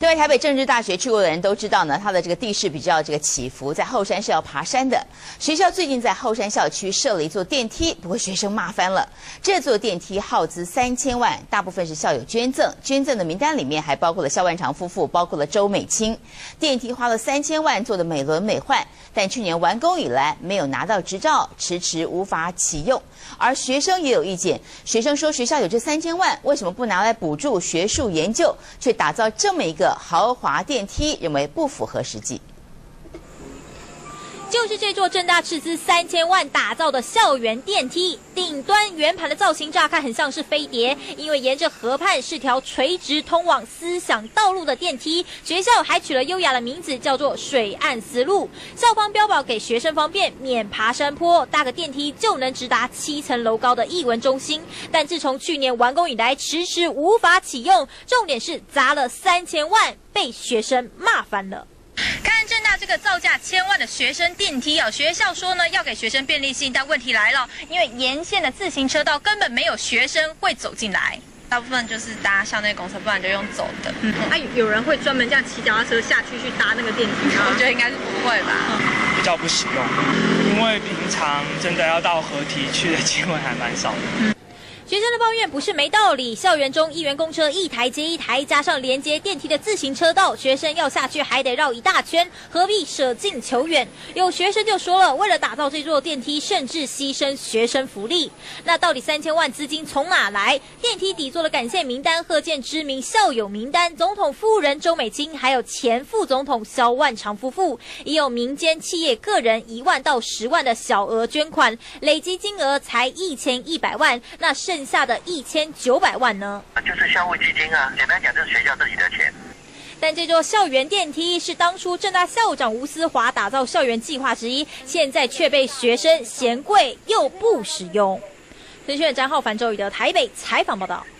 另外，台北政治大学去过的人都知道呢，它的这个地势比较起伏，在后山是要爬山的。学校最近在后山校区设了一座电梯，不过学生骂翻了。这座电梯耗资3000万，大部分是校友捐赠，捐赠的名单里面还包括了萧万长夫妇，包括了周美青。电梯花了3000万做的美轮美奂，但去年完工以来没有拿到执照，迟迟无法启用。而学生也有意见，学生说学校有这3000万，为什么不拿来补助学术研究，却打造这么一个豪华电梯，认为不符合实际。 就是这座政大斥资3000万打造的校园电梯，顶端圆盘的造型乍看很像是飞碟，因为沿着河畔是条垂直通往思想道路的电梯，学校还取了优雅的名字，叫做水岸思路。校方标榜给学生方便，免爬山坡，搭个电梯就能直达7层楼高的艺文中心。但自从去年完工以来，迟迟无法启用，重点是砸了3000万，被学生骂翻了。看政大这个造价1000万的学生电梯哦，学校说呢要给学生便利性，但问题来了，因为沿线的自行车道根本没有学生会走进来， 大部分就是搭校内公车，不然就用走的。 有人会专门这样骑脚踏车下去搭那个电梯吗？ 我觉得应该是不会吧。 比较不实用，因为平常真的要到河堤去的机会还蛮少的。 学生的抱怨不是没道理，校园中一元公车一台接一台，加上连接电梯的自行车道，学生要下去还得绕一大圈，何必舍近求远？有学生就说了，为了打造这座电梯，甚至牺牲学生福利。那到底3000万资金从哪来？电梯底座的感谢名单贺见知名校友名单，总统夫人周美青，还有前副总统萧万长夫妇，也有民间企业个人1万到10万的小额捐款，累积金额才1100万。那剩下的1900万呢？ 就是校务基金啊，简单讲就是学校自己的钱。 但这座校园电梯是当初政大校长吴思华打造校园计划之一，现在却被学生嫌贵又不实用。资讯张浩凡、周宇的台北采访报道。